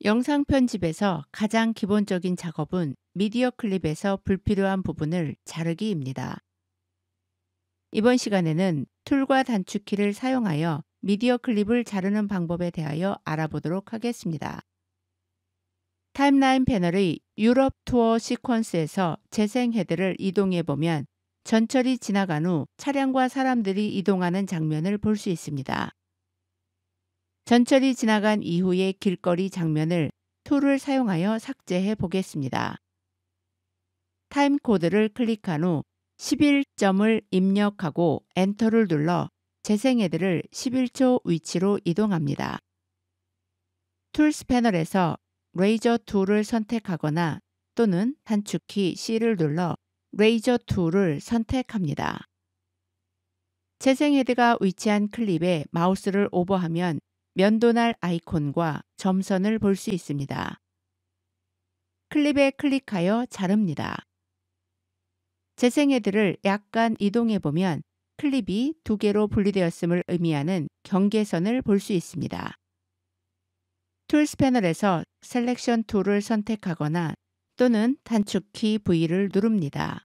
영상 편집에서 가장 기본적인 작업은 미디어 클립에서 불필요한 부분을 자르기입니다. 이번 시간에는 툴과 단축키를 사용하여 미디어 클립을 자르는 방법에 대하여 알아보도록 하겠습니다. 타임라인 패널의 유럽 투어 시퀀스에서 재생 헤드를 이동해 보면 전철이 지나간 후 차량과 사람들이 이동하는 장면을 볼 수 있습니다. 전철이 지나간 이후의 길거리 장면을 툴을 사용하여 삭제해 보겠습니다. 타임 코드를 클릭한 후 11점을 입력하고 엔터를 눌러 재생 헤드를 11초 위치로 이동합니다. 툴스 패널에서 레이저 툴을 선택하거나 또는 단축키 C를 눌러 레이저 툴을 선택합니다. 재생 헤드가 위치한 클립에 마우스를 오버하면 면도날 아이콘과 점선을 볼 수 있습니다. 클립에 클릭하여 자릅니다. 재생 헤드를 약간 이동해 보면 클립이 두 개로 분리되었음을 의미하는 경계선을 볼 수 있습니다. 툴스 패널에서 셀렉션 툴을 선택하거나 또는 단축키 V를 누릅니다.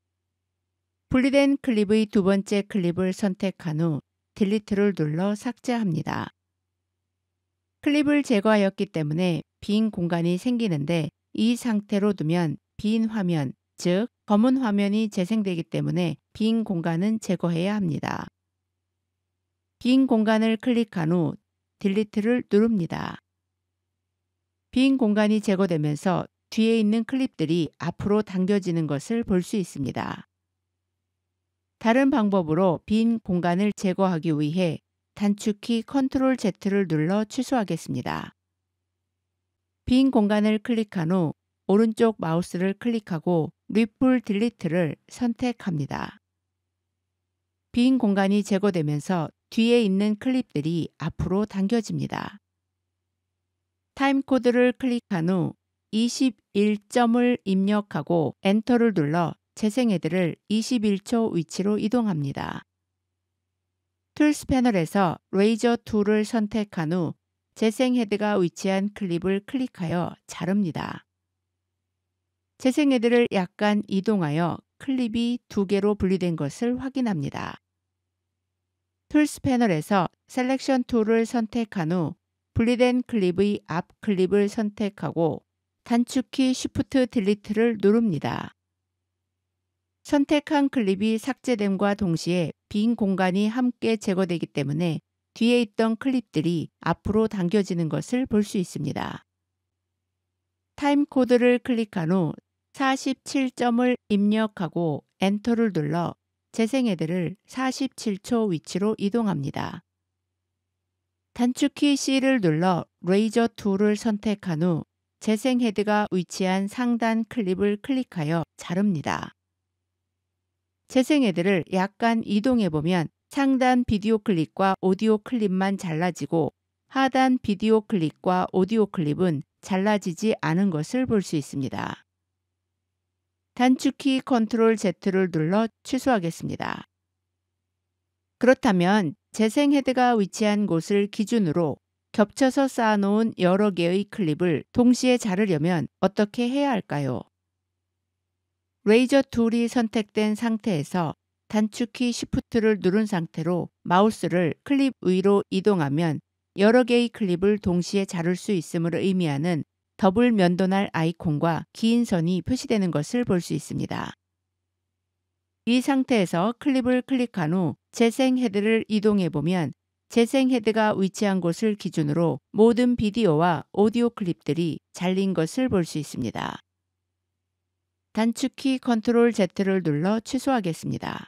분리된 클립의 두 번째 클립을 선택한 후 딜리트를 눌러 삭제합니다. 클립을 제거하였기 때문에 빈 공간이 생기는데 이 상태로 두면 빈 화면, 즉 검은 화면이 재생되기 때문에 빈 공간은 제거해야 합니다. 빈 공간을 클릭한 후 딜리트를 누릅니다. 빈 공간이 제거되면서 뒤에 있는 클립들이 앞으로 당겨지는 것을 볼 수 있습니다. 다른 방법으로 빈 공간을 제거하기 위해 단축키 Ctrl Z를 눌러 취소하겠습니다. 빈 공간을 클릭한 후 오른쪽 마우스를 클릭하고 리플 딜리트를 선택합니다. 빈 공간이 제거되면서 뒤에 있는 클립들이 앞으로 당겨집니다. 타임 코드를 클릭한 후 21점을 입력하고 엔터를 눌러 재생 헤드를 21초 위치로 이동합니다. 툴스 패널에서 레이저 툴을 선택한 후 재생 헤드가 위치한 클립을 클릭하여 자릅니다. 재생 헤드를 약간 이동하여 클립이 두 개로 분리된 것을 확인합니다. 툴스 패널에서 셀렉션 툴을 선택한 후 분리된 클립의 앞 클립을 선택하고 단축키 Shift 딜리트를 누릅니다. 선택한 클립이 삭제됨과 동시에 빈 공간이 함께 제거되기 때문에 뒤에 있던 클립들이 앞으로 당겨지는 것을 볼 수 있습니다. 타임 코드를 클릭한 후 47점을 입력하고 엔터를 눌러 재생 헤드를 47초 위치로 이동합니다. 단축키 C를 눌러 레이저 툴을 선택한 후 재생 헤드가 위치한 상단 클립을 클릭하여 자릅니다. 재생 헤드를 약간 이동해 보면 상단 비디오 클립과 오디오 클립만 잘라지고 하단 비디오 클립과 오디오 클립은 잘라지지 않은 것을 볼 수 있습니다. 단축키 Ctrl Z를 눌러 취소하겠습니다. 그렇다면 재생 헤드가 위치한 곳을 기준으로 겹쳐서 쌓아놓은 여러 개의 클립을 동시에 자르려면 어떻게 해야 할까요? 레이저 툴이 선택된 상태에서 단축키 Shift를 누른 상태로 마우스를 클립 위로 이동하면 여러 개의 클립을 동시에 자를 수 있음을 의미하는 더블 면도날 아이콘과 긴 선이 표시되는 것을 볼 수 있습니다. 이 상태에서 클립을 클릭한 후 재생 헤드를 이동해 보면 재생 헤드가 위치한 곳을 기준으로 모든 비디오와 오디오 클립들이 잘린 것을 볼 수 있습니다. 단축키 Ctrl Z를 눌러 취소하겠습니다.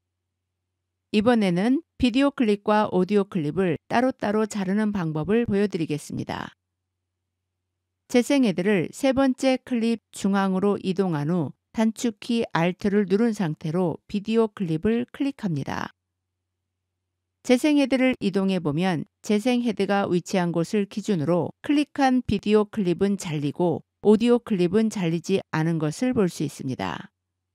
이번에는 비디오 클립과 오디오 클립을 따로따로 자르는 방법을 보여드리겠습니다. 재생 헤드를 세 번째 클립 중앙으로 이동한 후 단축키 Alt를 누른 상태로 비디오 클립을 클릭합니다. 재생 헤드를 이동해 보면 재생 헤드가 위치한 곳을 기준으로 클릭한 비디오 클립은 잘리고 오디오 클립은 잘리지 않은 것을 볼 수 있습니다.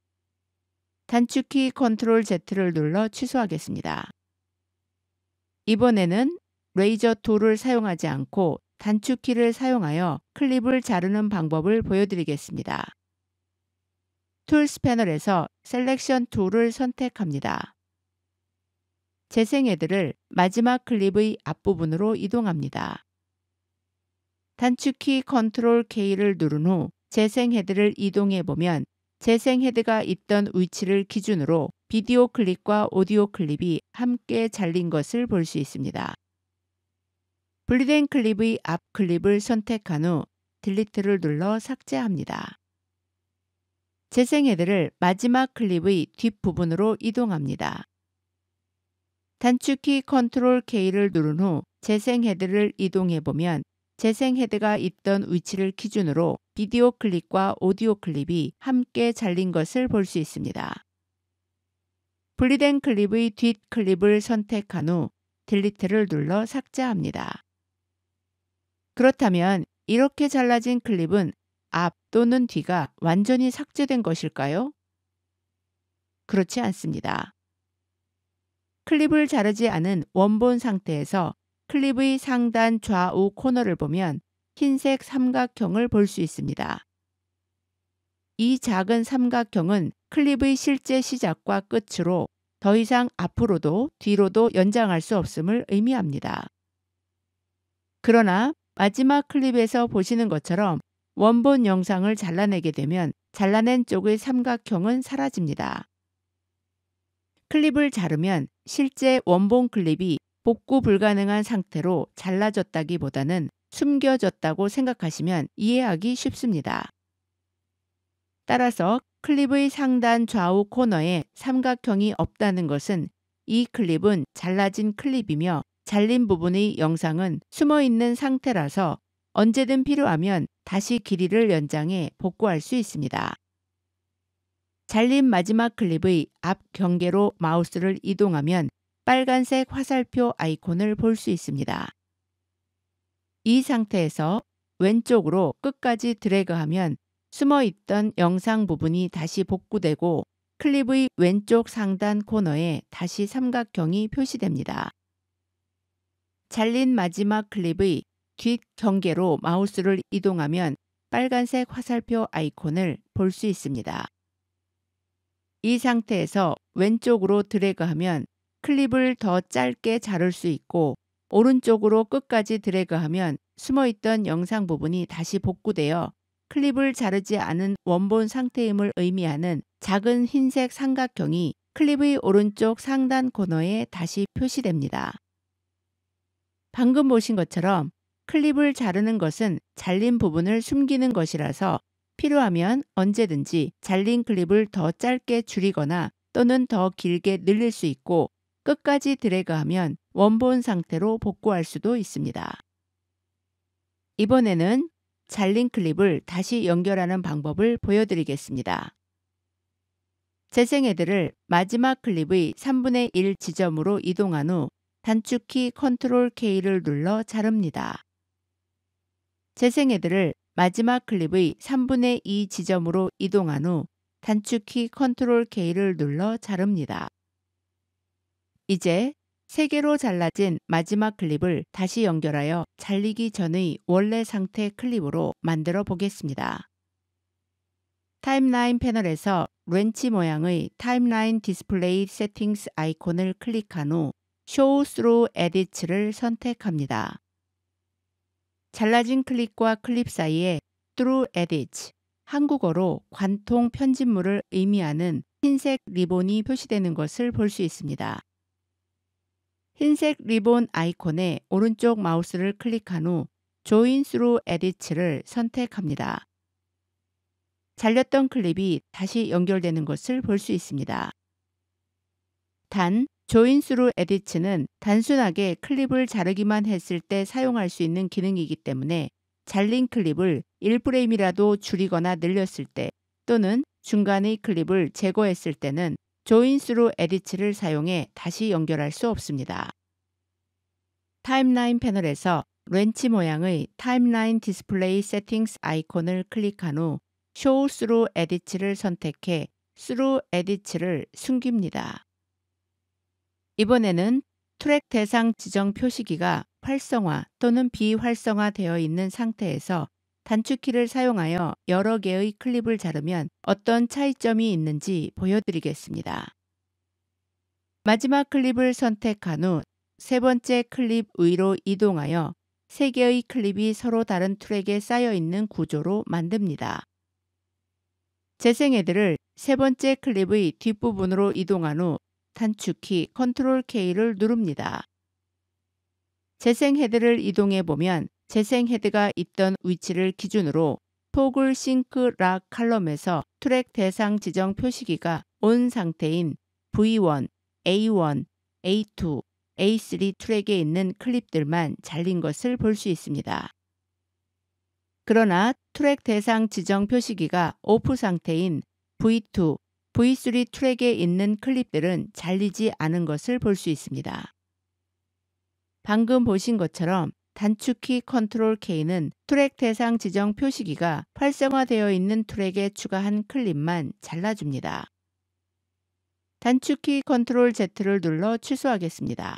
단축키 Ctrl Z를 눌러 취소하겠습니다. 이번에는 레이저 툴을 사용하지 않고 단축키를 사용하여 클립을 자르는 방법을 보여드리겠습니다. 툴스 패널에서 셀렉션 툴을 선택합니다. 재생 헤드를 마지막 클립의 앞부분으로 이동합니다. 단축키 컨트롤 K를 누른 후 재생 헤드를 이동해 보면 재생 헤드가 있던 위치를 기준으로 비디오 클립과 오디오 클립이 함께 잘린 것을 볼 수 있습니다. 분리된 클립의 앞 클립을 선택한 후 딜리트를 눌러 삭제합니다. 재생 헤드를 마지막 클립의 뒷부분으로 이동합니다. 단축키 컨트롤 K를 누른 후 재생 헤드를 이동해 보면 재생 헤드가 있던 위치를 기준으로 비디오 클립과 오디오 클립이 함께 잘린 것을 볼 수 있습니다. 분리된 클립의 뒷 클립을 선택한 후 딜리트를 눌러 삭제합니다. 그렇다면 이렇게 잘라진 클립은 앞 또는 뒤가 완전히 삭제된 것일까요? 그렇지 않습니다. 클립을 자르지 않은 원본 상태에서 클립의 상단 좌우 코너를 보면 흰색 삼각형을 볼 수 있습니다. 이 작은 삼각형은 클립의 실제 시작과 끝으로 더 이상 앞으로도 뒤로도 연장할 수 없음을 의미합니다. 그러나 마지막 클립에서 보시는 것처럼 원본 영상을 잘라내게 되면 잘라낸 쪽의 삼각형은 사라집니다. 클립을 자르면 실제 원본 클립이 복구 불가능한 상태로 잘라졌다기보다는 숨겨졌다고 생각하시면 이해하기 쉽습니다. 따라서 클립의 상단 좌우 코너에 삼각형이 없다는 것은 이 클립은 잘라진 클립이며 잘린 부분의 영상은 숨어있는 상태라서 언제든 필요하면 다시 길이를 연장해 복구할 수 있습니다. 잘린 마지막 클립의 앞 경계로 마우스를 이동하면 빨간색 화살표 아이콘을 볼 수 있습니다. 이 상태에서 왼쪽으로 끝까지 드래그하면 숨어있던 영상 부분이 다시 복구되고 클립의 왼쪽 상단 코너에 다시 삼각형이 표시됩니다. 잘린 마지막 클립의 뒷 경계로 마우스를 이동하면 빨간색 화살표 아이콘을 볼 수 있습니다. 이 상태에서 왼쪽으로 드래그하면 클립을 더 짧게 자를 수 있고 오른쪽으로 끝까지 드래그하면 숨어있던 영상 부분이 다시 복구되어 클립을 자르지 않은 원본 상태임을 의미하는 작은 흰색 삼각형이 클립의 오른쪽 상단 코너에 다시 표시됩니다. 방금 보신 것처럼 클립을 자르는 것은 잘린 부분을 숨기는 것이라서 필요하면 언제든지 잘린 클립을 더 짧게 줄이거나 또는 더 길게 늘릴 수 있고 끝까지 드래그하면 원본 상태로 복구할 수도 있습니다. 이번에는 잘린 클립을 다시 연결하는 방법을 보여드리겠습니다. 재생 헤드를 마지막 클립의 3분의 1 지점으로 이동한 후 단축키 컨트롤 K를 눌러 자릅니다. 재생 헤드를 마지막 클립의 3분의 2 지점으로 이동한 후 단축키 컨트롤 K를 눌러 자릅니다. 이제 3개로 잘라진 마지막 클립을 다시 연결하여 잘리기 전의 원래 상태 클립으로 만들어 보겠습니다. 타임라인 패널에서 렌치 모양의 타임라인 디스플레이 세팅스 아이콘을 클릭한 후 Show Through Edits를 선택합니다. 잘라진 클립과 클립 사이에 Through Edits, 한국어로 관통 편집물을 의미하는 흰색 리본이 표시되는 것을 볼 수 있습니다. 흰색 리본 아이콘에 오른쪽 마우스를 클릭한 후 Join Through Edits를 선택합니다. 잘렸던 클립이 다시 연결되는 것을 볼 수 있습니다. 단, Join Through Edits는 단순하게 클립을 자르기만 했을 때 사용할 수 있는 기능이기 때문에 잘린 클립을 1프레임이라도 줄이거나 늘렸을 때 또는 중간의 클립을 제거했을 때는 Join Through Edits를 사용해 다시 연결할 수 없습니다. 타임라인 패널에서 렌치 모양의 타임라인 디스플레이 세팅스 아이콘을 클릭한 후 Show Through Edits를 선택해 Through Edits를 숨깁니다. 이번에는 트랙 대상 지정 표시기가 활성화 또는 비활성화되어 있는 상태에서 단축키를 사용하여 여러 개의 클립을 자르면 어떤 차이점이 있는지 보여드리겠습니다. 마지막 클립을 선택한 후 세 번째 클립 위로 이동하여 세 개의 클립이 서로 다른 트랙에 쌓여 있는 구조로 만듭니다. 재생 헤드를 세 번째 클립의 뒷부분으로 이동한 후 단축키 컨트롤 K를 누릅니다. 재생 헤드를 이동해 보면 재생 헤드가 있던 위치를 기준으로 토글 싱크 락 칼럼에서 트랙 대상 지정 표시기가 온 상태인 V1, A1, A2, A3 트랙에 있는 클립들만 잘린 것을 볼 수 있습니다. 그러나 트랙 대상 지정 표시기가 오프 상태인 V2, V3 트랙에 있는 클립들은 잘리지 않은 것을 볼 수 있습니다. 방금 보신 것처럼 단축키 컨트롤 K는 트랙 대상 지정 표시기가 활성화되어 있는 트랙에 추가한 클립만 잘라줍니다. 단축키 컨트롤 Z를 눌러 취소하겠습니다.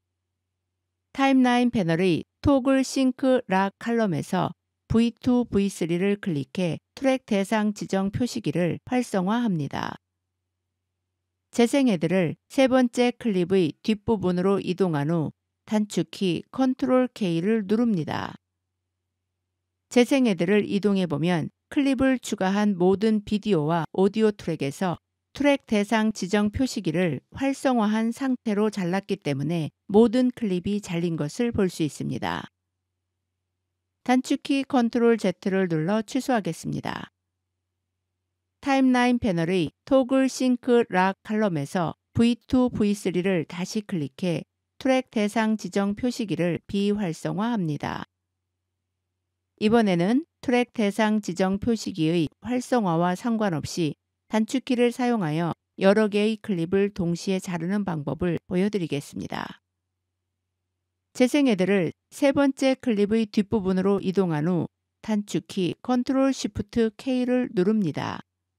타임라인 패널의 토글 싱크 락 칼럼에서 V2, V3를 클릭해 트랙 대상 지정 표시기를 활성화합니다. 재생 헤드를 세 번째 클립의 뒷부분으로 이동한 후 단축키 컨트롤 K를 누릅니다. 재생 헤드를 이동해 보면 클립을 추가한 모든 비디오와 오디오 트랙에서 트랙 대상 지정 표시기를 활성화한 상태로 잘랐기 때문에 모든 클립이 잘린 것을 볼 수 있습니다. 단축키 컨트롤 Z를 눌러 취소하겠습니다. 타임라인 패널의 토글 싱크 락 칼럼에서 V2, V3를 다시 클릭해 트랙 대상 지정 표시기를 비활성화합니다. 이번에는 트랙 대상 지정 표시기의 활성화와 상관없이 단축키를 사용하여 여러 개의 클립을 동시에 자르는 방법을 보여드리겠습니다. 재생 헤드를 세 번째 클립의 뒷부분으로 이동한 후 단축키 컨트롤 시프트 K를 누릅니다.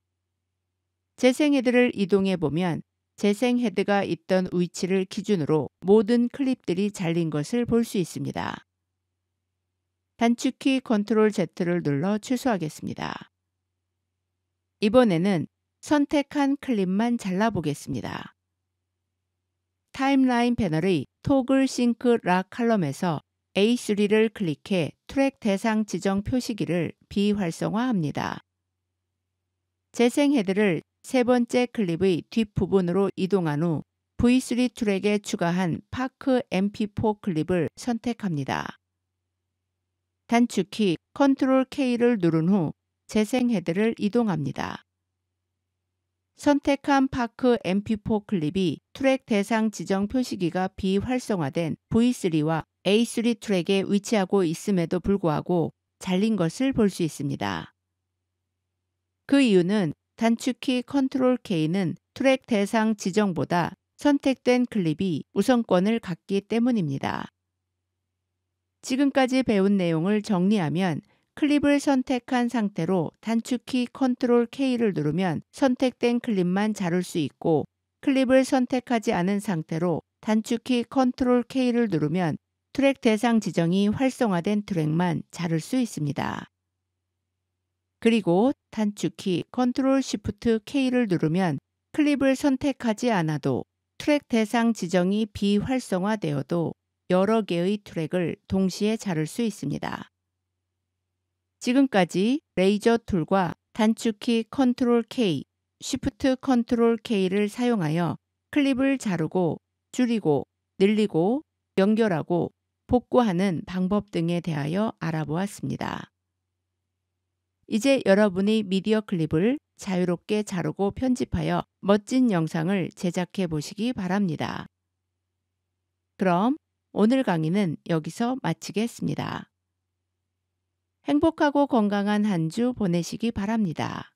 재생 헤드를 이동해 보면 재생 헤드가 있던 위치를 기준으로 모든 클립들이 잘린 것을 볼 수 있습니다. 단축키 컨트롤 Z를 눌러 취소하겠습니다. 이번에는 선택한 클립만 잘라보겠습니다. 타임라인 패널의 토글 싱크 락 칼럼에서 A3를 클릭해 트랙 대상 지정 표시기를 비활성화합니다. 재생 헤드를 세 번째 클립의 뒷부분으로 이동한 후 V3 트랙에 추가한 파크 MP4 클립을 선택합니다. 단축키 컨트롤 K를 누른 후 재생 헤드를 이동합니다. 선택한 파크 MP4 클립이 트랙 대상 지정 표시기가 비활성화된 V3와 A3 트랙에 위치하고 있음에도 불구하고 잘린 것을 볼 수 있습니다. 그 이유는 단축키 컨트롤 K는 트랙 대상 지정보다 선택된 클립이 우선권을 갖기 때문입니다. 지금까지 배운 내용을 정리하면 클립을 선택한 상태로 단축키 컨트롤 K를 누르면 선택된 클립만 자를 수 있고 클립을 선택하지 않은 상태로 단축키 컨트롤 K를 누르면 트랙 대상 지정이 활성화된 트랙만 자를 수 있습니다. 그리고 단축키 컨트롤 시프트 K를 누르면 클립을 선택하지 않아도 트랙 대상 지정이 비활성화되어도 여러 개의 트랙을 동시에 자를 수 있습니다. 지금까지 레이저 툴과 단축키 컨트롤 K, 쉬프트 컨트롤 K를 사용하여 클립을 자르고 줄이고 늘리고 연결하고 복구하는 방법 등에 대하여 알아보았습니다. 이제 여러분이 미디어 클립을 자유롭게 자르고 편집하여 멋진 영상을 제작해 보시기 바랍니다. 그럼 오늘 강의는 여기서 마치겠습니다. 행복하고 건강한 한 주 보내시기 바랍니다.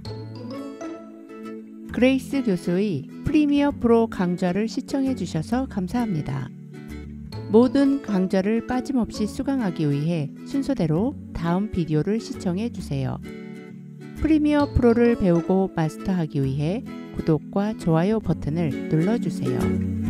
그레이스 교수의 프리미어 프로 강좌를 시청해 주셔서 감사합니다. 모든 강좌를 빠짐없이 수강하기 위해 순서대로 다음 비디오를 시청해 주세요. 프리미어 프로를 배우고 마스터하기 위해 구독과 좋아요 버튼을 눌러주세요.